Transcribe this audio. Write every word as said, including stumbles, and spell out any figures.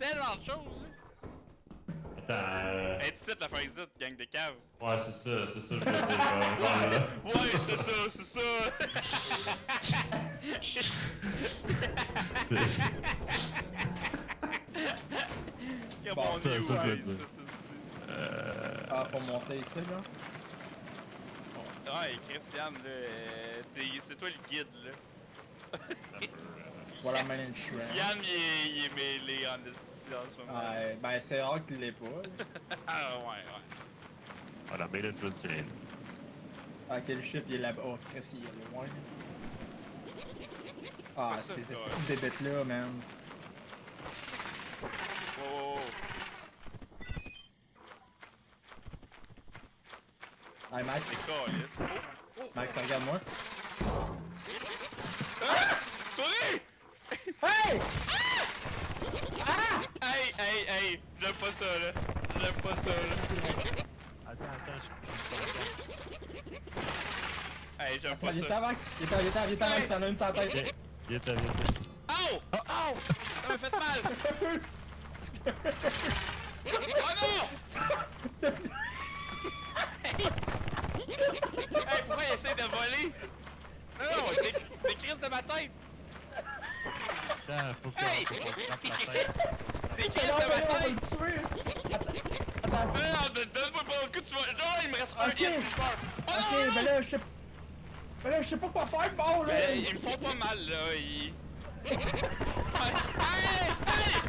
tellement de choses, là. Attends, euh... Hey, tu sais la phrase là, gang de cave. Ouais, c'est ça, c'est ça, je veux dire. Ouais, là. Ouais, c'est ça, c'est ça. Il y a Bon, mon ça, new, ça, je ouais, veux dire. ça, Euh... Ah, faut monter ici, là. ça. Ouais, Christian, là, euh, t'es- c'est toi le guide, là. un peu, euh... Voilà, man in shrimp. Yann, il est, il est mêlé en esti en ce moment. Ouais, ben c'est rare qu'il l'ait pas. là. Ah, ouais, ouais. Voilà, Main Entrance, c'est Lane. Ah, quel ship il est là-bas. Oh, Chris, il est loin. Ah, Pas ça, c'est ces ouais. petites bébêtes là, man. Oh, oh, Hey, Max, oh. C'est calice. Oh, oh. Max, regarde-moi. Ah! Touré! Hey! Hey, hey, hey! J'aime pas ça, là. J'aime pas ça, là. Attends, attends, je suis Hey, j'aime pas Il est ça. à Max! Il est à, il est à, il est à Max, il en a une sur la tête. Viens, viens, viens. Ow! Ow! Ça m'a fait mal! Oh non! Hey! Hey, pourquoi il essaie de voler? Non, non, des, des crises de ma tête! Attends, faut qu'on Hey! faut qu'on frappe la tête. Des crises Non, de ma mais non, on va tête! le tuer! Attends, attends. Non, non, donne-moi pas le coup, tu vas. Non, il me reste un Ok. hit, puis je meurs! Oh Ok, non! ben là, je sais. Ben là, je sais pas quoi faire, bon, là! Ben, ils me font pas mal, là, ils. Hey! Hey!